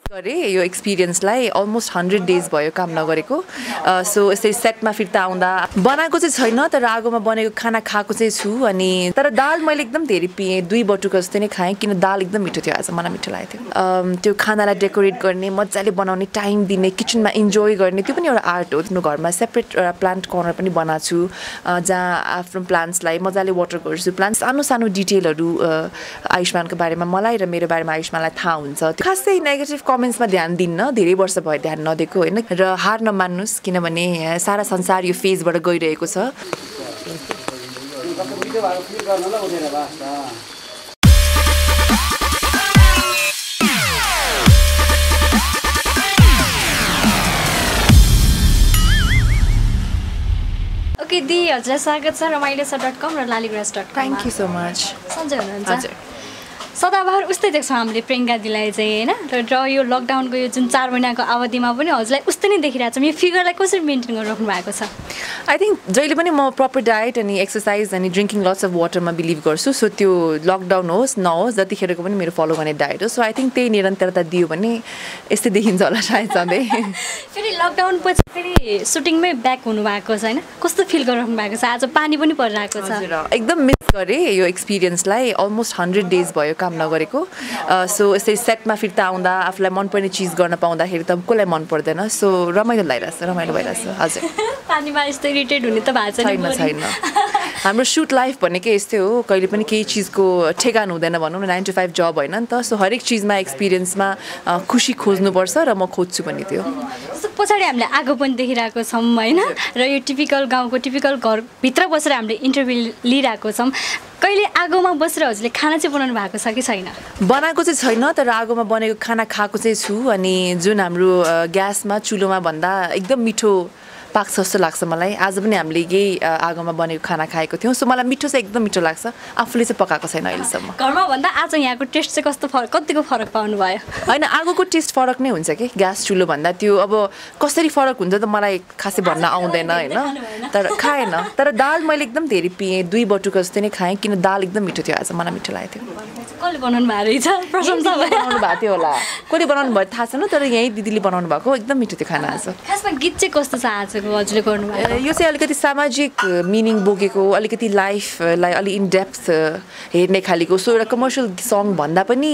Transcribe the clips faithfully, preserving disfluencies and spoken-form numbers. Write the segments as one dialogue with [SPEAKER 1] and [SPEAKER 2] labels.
[SPEAKER 1] गरेँ यो एक्सपिरियन्सलाई almost hundred days भयो काम नगरेको सो यसरी सेटमा फिर्ता आउँदा बनाएको चाहिँ छैन तर आगोमा बनेको खाना खाएको चाहिँ छु अनि तर दाल मैले एकदम धेरै पिएँ दुई बटुका जस्तै नै खाएँ किन दाल एकदम मिठो थियो आज मलाई मिठो लागेको थियो त्यो खानालाई डेकोरेट गर्ने मजाले बनाउने टाइम दिने किचनमा इन्जोय गर्ने त्यो पनि एउटा आर्ट हो तिम्रो घरमा सेपरेट एउटा प्लान्ट कर्नर पनि बनाएको छु जहाँ आफ्नो प्लान्ट्सलाई मजाले वाटर गर्छु प्लान्ट सानो सानो डिटेलहरू आयुष्मानको बारेमा मलाई र मेरो बारेमा आयुष्मानलाई थाहा हुन्छ खासै नेगेटिभ कमेन्ट्समा ध्यान दिन्न धेरै वर्ष भयो ध्यान नदिएको होइन र हार नमान्नुहोस् किनभने सारा संसार यो फेजबाट गइरहेको छ
[SPEAKER 2] ओके दी हजुरलाई स्वागत छ रमाइलो छ डट कम र Laliguras dot com
[SPEAKER 1] thank you so much
[SPEAKER 2] सन्चै हुनुहुन्छ सदाबहार उस्तै देख्छौँ हामीले प्रियङ्का दिलाई चाहिँ होइन र यो लकडाउनको यो जुन चार महिनाको अवधिमा पनि हजुरलाई उस्तै नै देखिरहेको छ यो फिगरलाई कसरी मेन्टेन गरेर राख्नु भएको छ
[SPEAKER 1] आई थिङ्क जहिले पनि म प्रपर डायट अनि एक्सर्साइज अनि ड्रिङ्किङ लट्स अफ वाटरमा बिलिभ गर्छु सो त्यो लकडाउन होस् नहोस् जतिखेरको पनि मेरो फलो गर्ने डायट हो सो आई थिङ्क त्यही निरन्तरता दियो भने यस्तै देखिन्छ होला सायद सधैँ
[SPEAKER 2] फेरि लकडाउन पछि फेरि सुटिङमै ब्याक हुनुभएको छ होइन कस्तो फिल गरिराख्नु भएको छ आज पानी पनि परिरहेको छ
[SPEAKER 1] एकदम मिस गरेँ यो एक्सपिरियन्सलाई अलमोस्ट हन्ड्रेड डेज भयो काम नगरेको सो यसरी सेटमा फिर्ता आउँदा आफूलाई मनपर्ने चिज गर्न पाउँदाखेरि त कसलाई मन पर्दैन सो रमाइलो लागिरहेछ रमाइलो भइरहेछ हजुर
[SPEAKER 2] पानीमा यस्तो इरिटेट हुने त भएको
[SPEAKER 1] छैन छैन हाम्रो सुट लाइफ भनेकै यस्तै हो कहिले पनि केही चिजको ठेगान हुँदैन भनौँ न नाइन टु फाइभ जब होइन नि त सो हरेक चिजमा एक्सपिरियन्समा खुसी खोज्नुपर्छ र म खोज्छु पनि त्यो
[SPEAKER 2] पछाडि हामीले आगो पनि देखिरहेको छौँ होइन र यो टिपिकल गाउँको टिपिकल घरभित्र बसेर हामीले इन्टरभ्यू लिइरहेको छौँ कहिले आगोमा बसेर हजुरले खाना चाहिँ बनाउनु भएको छ कि छैन
[SPEAKER 1] बनाएको चाहिँ छैन तर आगोमा बनेको खाना खाएको चाहिँ छु अनि जुन हाम्रो ग्यासमा चुलोमा भन्दा एकदम मिठो पाक्छ जस्तो लाग्छ मलाई आज पनि हामीले यही आगोमा बनेको खाना खाएको थियौँ सो मलाई मिठो चाहिँ एकदम मिठो लाग्छ आफूले चाहिँ पकाएको छैन अहिलेसम्म
[SPEAKER 2] घरमा भन्दा आज यहाँको टेस्ट चाहिँ कस्तो फरक कतिको फरक पाउनु भयो
[SPEAKER 1] होइन आगोको टेस्ट फरक नै हुन्छ कि ग्यास चुलो भन्दा त्यो अब कसरी फरक हुन्छ त मलाई खासै भन्न आउँदैन होइन तर खाएन तर दाल मैले एकदम धेरै पिएँ दुई बटुका जस्तै नै खाएँ किन दाल एकदम मिठो थियो आज मलाई मिठो लागेको थियो
[SPEAKER 2] कसले बनाउनु भएको रहेछ प्रशंसा
[SPEAKER 1] बनाउनु भएको थियो होला कसले बनाउनु भयो थाहा छैन तर यहीँ दिदीले बनाउनु भएको एकदम मिठो थियो खाना आज
[SPEAKER 2] खासमा गीत चाहिँ कस्तो छ आजको हजुरले गर्नुभयो
[SPEAKER 1] यो चाहिँ अलिकति सामाजिक मिनिङ बोकेको अलिकति लाइफलाई अलि इन डेप्थ हेर्ने खालेको सो एउटा कमर्सियल सङ भन्दा पनि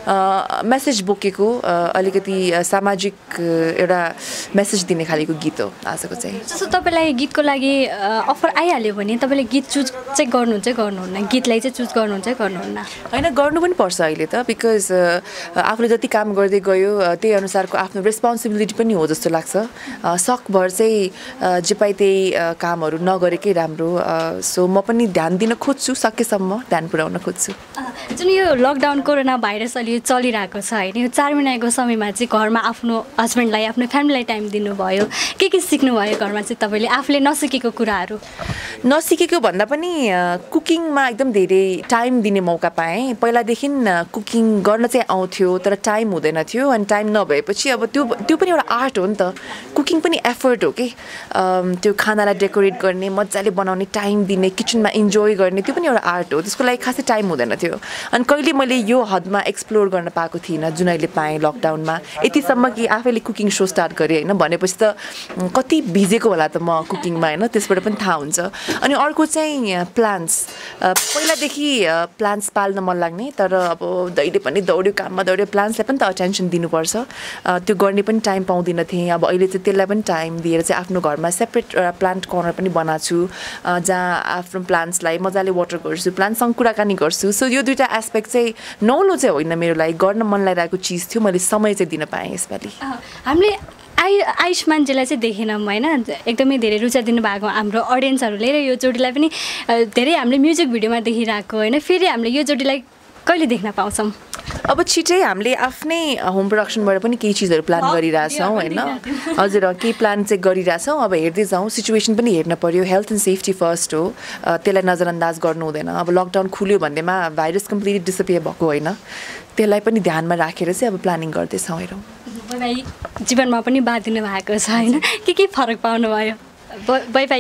[SPEAKER 1] मेसेज बोकेको अलिकति सामाजिक एउटा मेसेज दिने खालेको गीत हो आजको चाहिँ
[SPEAKER 2] जस्तो तपाईँलाई गीतको लागि अफर आइहाल्यो भने तपाईँले गीत चुज चाहिँ गर्नुहुन्छ गर्नुहुन्न गीतलाई चाहिँ चुज गर्नुहुन्छ गर्नुहुन्न
[SPEAKER 1] होइन गर्नु पनि पर्छ अहिले त बिकज आफूले जति काम गर्दै गयो त्यही अनुसारको आफ्नो रेस्पोन्सिबिलिटी पनि हो जस्तो लाग्छ सकभर चाहिँ जे पाइ त्यही कामहरू नगरेकै राम्रो सो म पनि ध्यान दिन खोज्छु सकेसम्म ध्यान पुर्याउन खोज्छु
[SPEAKER 2] जुन यो लकडाउन कोरोना भाइरस अलि चलिरहेको छ होइन यो चार महिनाको समयमा चाहिँ घरमा आफ्नो हस्बेन्डलाई आफ्नो फ्यामिलीलाई टाइम दिनुभयो के के सिक्नुभयो घरमा चाहिँ तपाईँले आफूले नसिकेको कुराहरू
[SPEAKER 1] नसिकेको भन्दा पनि कुकिङमा एकदम धेरै टाइम दिने मौका पाएँ पहिलादेखि कुकिङ गर्न चाहिँ आउँथ्यो तर टाइम हुँदैन थियो अनि टाइम नभएपछि अब त्यो त्यो पनि एउटा आर्ट हो नि त कुकिङ पनि एफर्ट हो कि त्यो खानालाई डेकोरेट गर्ने मजाले बनाउने टाइम दिने किचनमा इन्जोय गर्ने त्यो पनि एउटा आर्ट हो त्यसको लागि खासै टाइम हुँदैन थियो अनि कहिले मैले यो हदमा एक्सप्लोर गर्न पाएको थिइनँ जुन अहिले पाएँ लकडाउनमा यतिसम्म कि आफैले कुकिङ सो स्टार्ट गरेँ होइन भनेपछि त कति भिजेको होला त म कुकिङमा होइन त्यसबाट पनि थाहा हुन्छ अनि अर्को चाहिँ प्लान्ट्स पहिलादेखि प्लान्ट्स पाल्न मन लाग्ने तर अब दैले पनि दौड्यो काममा दौड्यो प्लान्ट्सलाई पनि त अटेन्सन दिनुपर्छ त्यो गर्ने पनि टाइम पाउँदिन थिएँ अब अहिले चाहिँ त्यसलाई पनि टाइम दिएर चाहिँ आफ्नो घरमा सेपरेट एउटा प्लान्ट कर्नर पनि बनाएको छु जहाँ आफ्नो प्लान्ट्सलाई मजाले वाटर गर्छु प्लान्टसँग कुराकानी गर्छु सो यो दुईवटा एस्पेक्ट चाहिँ नौलो चाहिँ होइन मेरो लागि गर्न मन लागिरहेको चिज थियो मैले समय चाहिँ दिन पाएँ यसपालि
[SPEAKER 2] हामीले आयु आयुष्मानजीलाई चाहिँ देखेनौँ होइन एकदमै धेरै रुचा दिनुभएको हाम्रो अडियन्सहरूले र यो जोडीलाई पनि धेरै हामीले म्युजिक भिडियोमा देखिरहेको होइन फेरि हामीले यो जोडीलाई कहिले देख्न पाउँछौँ
[SPEAKER 1] अब छिटै हामीले आफ्नै होम प्रडक्सनबाट पनि केही चिजहरू प्लान गरिरहेछौँ होइन हजुर केही प्लान चाहिँ गरिरहेछौँ अब हेर्दै जाउँ सिचुएसन पनि हेर्न पर्यो हेल्थ एन्ड सेफ्टी फर्स्ट हो त्यसलाई नजरअन्दाज गर्नु हुँदैन अब लकडाउन खुल्यो भन्दैमा भाइरस कम्प्लिटली डिसपियर भएको होइन त्यसलाई पनि ध्यानमा राखेर चाहिँ अब प्लानिङ गर्दैछौँ हेरौँ
[SPEAKER 2] वैवाहिक जीवनमा पनि बाँधिनु भएको छ होइन के के फरक पाउनुभयो वैवाहिक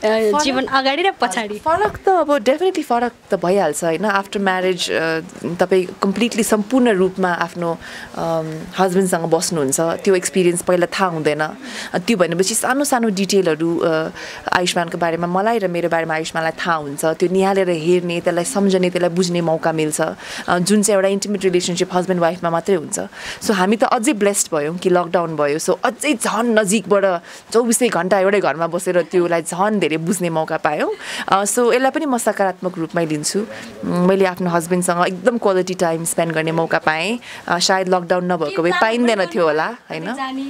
[SPEAKER 2] जीवन अगाडि र पछाडि
[SPEAKER 1] फरक त अब डेफिनेटली फरक त भइहाल्छ होइन आफ्टर म्यारेज तपाईँ कम्प्लिटली सम्पूर्ण रूपमा आफ्नो हस्बेन्डसँग बस्नुहुन्छ त्यो एक्सपिरियन्स पहिला थाहा हुँदैन त्यो भनेपछि सानो सानो डिटेलहरू आयुष्मानको बारेमा मलाई र मेरो बारेमा आयुष्मानलाई थाहा हुन्छ त्यो निहालेर हेर्ने त्यसलाई सम्झने त्यसलाई बुझ्ने मौका मिल्छ जुन चाहिँ एउटा इन्टिमेट रिलेसनसिप हस्बेन्ड वाइफमा मात्रै हुन्छ सो हामी त अझै ब्लेस्ड भयौँ कि लकडाउन भयो सो अझै झन् नजिकबाट चौबिसै घन्टा एउटै घरमा बसेर त्योलाई झन् धेरै बुझ्ने मौका पायौँ सो यसलाई पनि म सकारात्मक रूपमै लिन्छु मैले आफ्नो हस्बेन्डसँग एकदम क्वालिटी टाइम स्पेन्ड गर्ने मौका पाएँ सायद लकडाउन नभएको भए पाइँदैन थियो होला होइन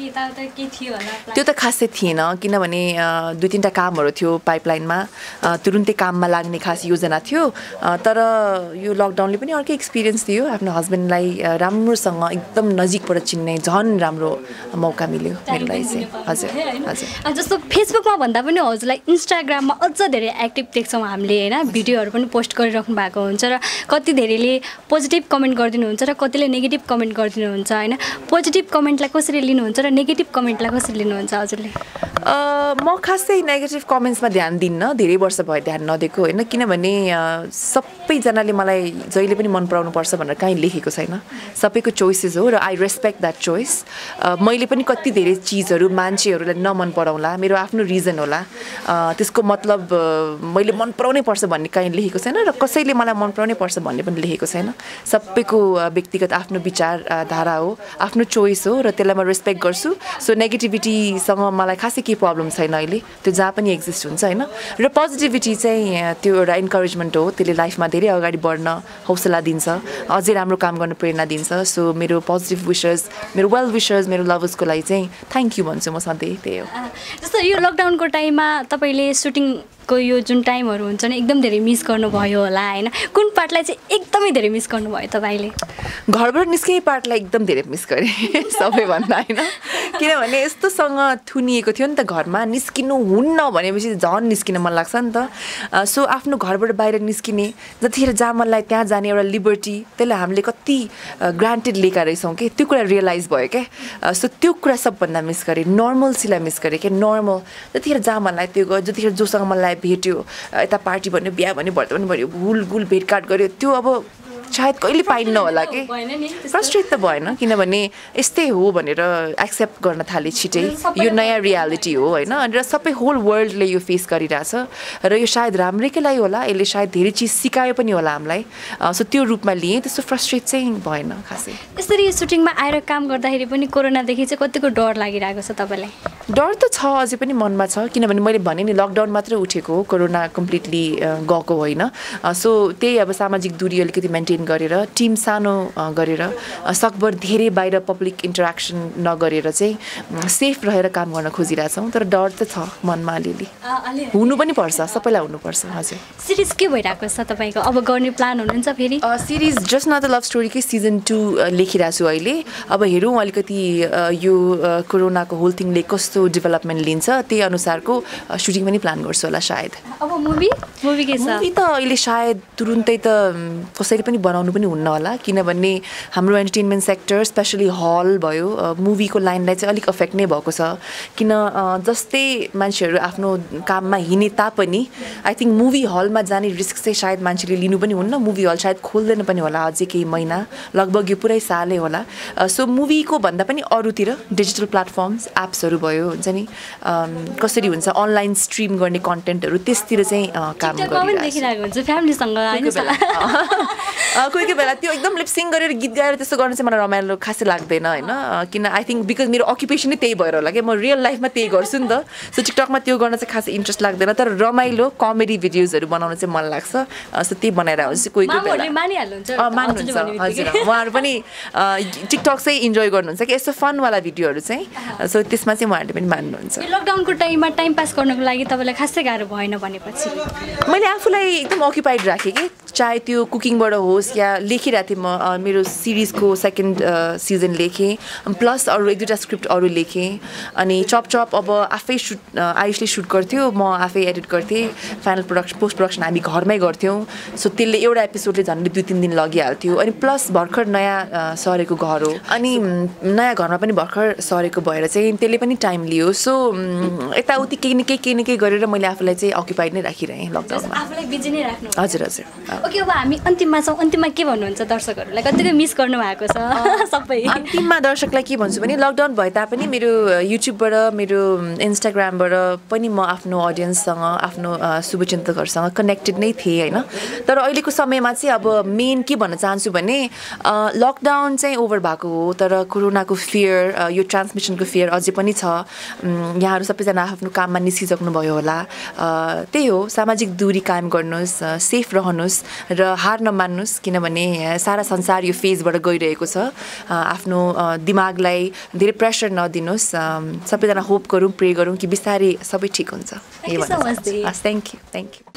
[SPEAKER 1] त्यो त खासै थिएन किनभने दुई तिनवटा कामहरू थियो पाइपलाइनमा तुरुन्तै काममा लाग्ने खास योजना थियो तर यो लकडाउनले पनि अर्कै एक्सपिरियन्स दियो आफ्नो हस्बेन्डलाई राम्रोसँग एकदम नजिकबाट चिन्ने झन् राम्रो मौका मिल्यो मेरो लागि चाहिँ हजुर हजुर
[SPEAKER 2] जस्तो फेसबुकमा भन्दा पनि हजुरलाई इन्स्टाग्राममा अझ धेरै एक्टिभ देख्छौँ हामीले होइन भिडियोहरू पनि पोस्ट गरिराख्नु भएको हुन्छ र कति धेरैले पोजिटिभ कमेन्ट गरिदिनुहुन्छ र कतिले नेगेटिभ कमेन्ट गरिदिनुहुन्छ होइन पोजिटिभ कमेन्टलाई कसरी लिनुहुन्छ र नेगेटिभ कमेन्टलाई कसरी लिनुहुन्छ हजुरले
[SPEAKER 1] म खासै नेगेटिभ कमेन्ट्समा ध्यान दिन्न धेरै वर्ष भयो ध्यान नदिएको होइन किनभने सबैजनाले मलाई जहिले पनि मन पराउनु पर्छ भनेर कहीँ लेखेको छैन सबैको चोइसेस हो र आई रेस्पेक्ट द्याट चोइस मैले पनि कति धेरै चिजहरू मान्छेहरूलाई नमन पराउला मेरो आफ्नो रिजन होला त्यसको मतलब मैले मन पराउनै पर्छ भन्ने कहीँ लेखेको छैन र कसैले मलाई मन पराउनै पर्छ भन्ने पनि लेखेको छैन सबैको व्यक्तिगत आफ्नो विचारधारा हो आफ्नो चोइस हो र त्यसलाई म रेस्पेक्ट गर्छु सो नेगेटिभिटीसँग मलाई खासै केही प्रब्लम छैन अहिले त्यो जहाँ पनि एक्जिस्ट हुन्छ होइन र पोजिटिभिटी चाहिँ त्यो एउटा इन्करेजमेन्ट हो त्यसले लाइफमा धेरै अगाडि बढ्न हौसला दिन्छ अझै राम्रो काम गर्न प्रेरणा दिन्छ सो मेरो पोजिटिभ विशेस मेरो वेल विशर्स मेरो लभर्सको लागि चाहिँ थ्याङ्क यू भन्छु म सधैँ त्यही हो
[SPEAKER 2] जस्तो यो लकडाउनको टाइममा तपाईँले सुटिङको यो जुन टाइमहरू हुन्छ नि एकदम धेरै मिस गर्नुभयो होला होइन कुन पार्टलाई चाहिँ एकदमै धेरै मिस गर्नुभयो तपाईँले
[SPEAKER 1] घरबाट निस्किने पार्टलाई एकदम धेरै मिस गरेँ सबैभन्दा होइन किनभने यस्तोसँग थुनिएको थियो नि त घरमा निस्किनु हुन्न भनेपछि झन् निस्किन मन लाग्छ नि त सो आफ्नो घरबाट बाहिर निस्किने जतिखेर जहाँ मनलाई त्यहाँ जाने एउटा लिबर्टी त्यसलाई हामीले कति ग्रान्टेड लिएका रहेछौँ कि त्यो कुरा रियलाइज भयो क्या सो त्यो कुरा सबभन्दा मिस गरेँ नर्मल्सीलाई मिस गरेँ क्या नर्मल जतिखेर जहाँ मनलाई त्यो गयो जतिखेर जोसँग मलाई भेट्यो यता पार्टी भन्यो बिहा भन्यो व्रत पनि भन्यो घुल घुल भेटघाट गर्यो त्यो अब सायद कहिले पाइन्न होला कि फ्रस्ट्रेट त भएन किनभने यस्तै हो भनेर एक्सेप्ट गर्न थालेँ छिटै यो नयाँ रियालिटी हो होइन र सबै होल वर्ल्डले यो फेस गरिरहेछ र यो सायद राम्रैकै लागि होला यसले सायद धेरै चिज सिकायो पनि होला हामीलाई सो त्यो रूपमा लिएँ त्यस्तो फ्रस्ट्रेट चाहिँ भएन खासै
[SPEAKER 2] यसरी सुटिङमा आएर काम गर्दाखेरि पनि कोरोनादेखि चाहिँ कतिको डर लागिरहेको छ तपाईँलाई
[SPEAKER 1] डर त छ अझै पनि मनमा छ किनभने मैले भने नि लकडाउन मात्रै उठेको हो कोरोना कम्प्लिटली गएको होइन सो त्यही अब सामाजिक दूरी अलिकति मेन्टेन गरेर टिम सानो गरेर सकभर धेरै बाहिर पब्लिक इन्टरेक्सन नगरेर चाहिँ सेफ रहेर काम गर्न खोजिरहेछौँ तर डर त छ मनमा अलिअलि हुनु पनि पर्छ सबैलाई हुनुपर्छ हजुर
[SPEAKER 2] सिरिज के भइरहेको छ तपाईँको अब गर्ने प्लान हुनुहुन्छ फेरि
[SPEAKER 1] सिरिज जस्ट न द लभ स्टोरीकै सिजन टू लेखिरहेको छु अहिले अब हेरौँ अलिकति यो कोरोनाको होल थिङले कस्तो डेभलपमेन्ट लिन्छ त्यही अनुसारको सुटिङ पनि प्लान गर्छु होला सायद
[SPEAKER 2] अब मुभी मुभी के छ
[SPEAKER 1] मुभी त अहिले सायद तुरुन्तै त कसैले पनि बनाउनु पनि हुन्न होला किनभने हाम्रो एन्टरटेनमेन्ट सेक्टर स्पेसली हल भयो मुभीको लाइनलाई चाहिँ अलिक अफेक्ट नै भएको छ किन जस्तै मान्छेहरू आफ्नो काममा हिँडे तापनि आई थिङ्क मुभी हलमा जाने रिस्क चाहिँ सायद मान्छेले लिनु पनि हुन्न मुभी हल सायद खोल्दैन पनि होला अझै केही महिना लगभग यो पुरै सालै होला सो मुभीको भन्दा पनि अरूतिर डिजिटल प्लेटफर्म्स एप्सहरू भयो हुन्छ नि कसरी हुन्छ अनलाइन स्ट्रिम गर्ने कन्टेन्टहरू त्यसतिर चाहिँ काम
[SPEAKER 2] गरिरहेको हुन्छ फ्यामिलीसँग
[SPEAKER 1] कोही कोही बेला त्यो एकदम लिपसिङ गरेर गीत गाएर त्यस्तो गर्न चाहिँ मलाई रमाइलो खासै लाग्दैन होइन किन आई थिङ्क बिकज मेरो अक्युपेसन नै त्यही भएर होला कि म रियल लाइफमा त्यही गर्छु नि त सो टिकटकमा त्यो गर्न चाहिँ खासै इन्ट्रेस्ट लाग्दैन तर रमाइलो कमेडी भिडियोजहरू बनाउन चाहिँ मन लाग्छ सो त्यही बनाएर हुन्छ कोही कोही बेला मान्नुहुन्छ हजुर उहाँहरू पनि टिकटक चाहिँ इन्जोय गर्नुहुन्छ कि यस्तो फनवाला भिडियोहरू चाहिँ सो त्यसमा चाहिँ उहाँहरूले पनि मान्नुहुन्छ
[SPEAKER 2] लकडाउनको टाइममा टाइम पास गर्नको लागि तपाईँलाई खासै गाह्रो भएन भनेपछि
[SPEAKER 1] मैले आफूलाई एकदम अक्युपाइड राखेँ कि चाहे त्यो कुकिङबाट होस् या लेखिरहेको थिएँ म मेरो सिरिजको सेकेन्ड सिजन लेखेँ प्लस अरू एक दुईवटा स्क्रिप्ट अरू लेखेँ अनि चप चप अब आफै सुट आयुषले सुट गर्थ्यो म आफै एडिट गर्थेँ फाइनल प्रोडक्सन पोस्ट प्रोडक्सन हामी घरमै गर्थ्यौँ सो त्यसले एउटा एपिसोडले झन्डै दुई तिन दिन लगिहाल्थ्यो अनि प्लस भर्खर नयाँ सरेको घर हो अनि नयाँ घरमा पनि भर्खर सरेको भएर चाहिँ त्यसले पनि टाइम लियो सो यताउति केही न केही केही न केही गरेर मैले आफूलाई चाहिँ अक्युपाइड नै राखिरहेँ लकडाउनमा
[SPEAKER 2] आफूलाई बिजी नै राख्नु
[SPEAKER 1] हजुर हजुर
[SPEAKER 2] ओके अब हामी अन्तिममा छौँ अन्तिममा के भन्नुहुन्छ दर्शकहरूलाई कतिको मिस गर्नु भएको छ सबै
[SPEAKER 1] अन्तिममा दर्शकलाई के भन्छु भने लकडाउन भए तापनि मेरो युट्युबबाट मेरो इन्स्टाग्रामबाट पनि म आफ्नो अडियन्ससँग आफ्नो शुभचिन्तकहरूसँग कनेक्टेड नै थिएँ होइन तर अहिलेको समयमा चाहिँ अब मेन के भन्न चाहन्छु भने लकडाउन चाहिँ ओभर भएको हो तर कोरोनाको फियर यो ट्रान्समिसनको फियर अझै पनि छ यहाँहरू सबैजना आफ्नो काममा निस्किसक्नु भयो होला त्यही हो सामाजिक दूरी कायम गर्नुहोस् सेफ रहनुहोस् र हार नमान्नुहोस् किनभने सारा संसार यो फेजबाट गइरहेको छ आफ्नो दिमागलाई धेरै प्रेसर नदिनुहोस् सबैजना होप गरौँ प्रे गरौँ कि बिस्तारै सबै ठिक हुन्छ थ्याङ्क यू थ्याङ्क यू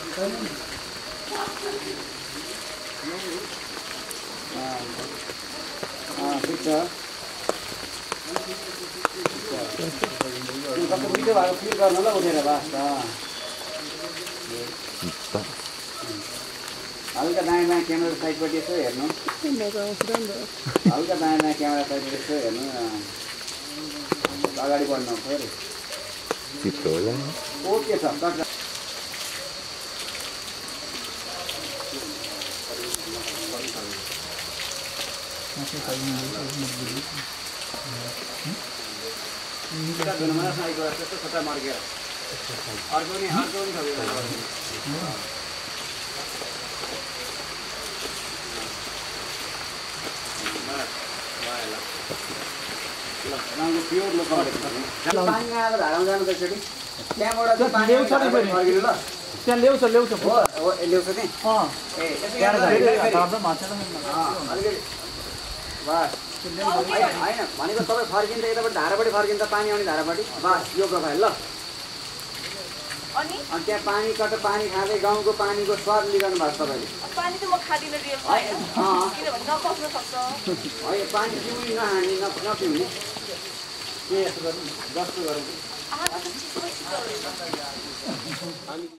[SPEAKER 3] हल्का दायाँ दायाँ क्यामेरा साइडपट्टि यसो हेर्नु हल्का दायाँ दायाँ क्यामेरा साइडपट्टि यसो हेर्नु अगाडि बढ्नु फेरि ओके छ छट्टा मर्केर अर्को नि अर्को नि प्योर लोक पानी आएर धारामा जानु त एकचोटि त्यहाँबाट पानी ल्याउँछ नि फर्किनु ल त्यहाँ ल्याउँछ ल्याउँछ हो ल्याउँछ नि अलिकति बस होइन भनेको तपाईँ फर्किन्छ यताबाट धारापट्टि फर्किन्छ पानी आउने धारापट्टि बस यो प्रोफाइल ल अनि त्यहाँ पानी कता पानी खाँदै गाउँको पानीको स्वाद लिइरहनु भएको तपाईँले
[SPEAKER 1] पानी त म खादिनँ रियल किनभने नपस्न सक्छ
[SPEAKER 3] होइन पानी पिउने नहाने नपिउने के यस्तो गर्नु जस्तो गरौँ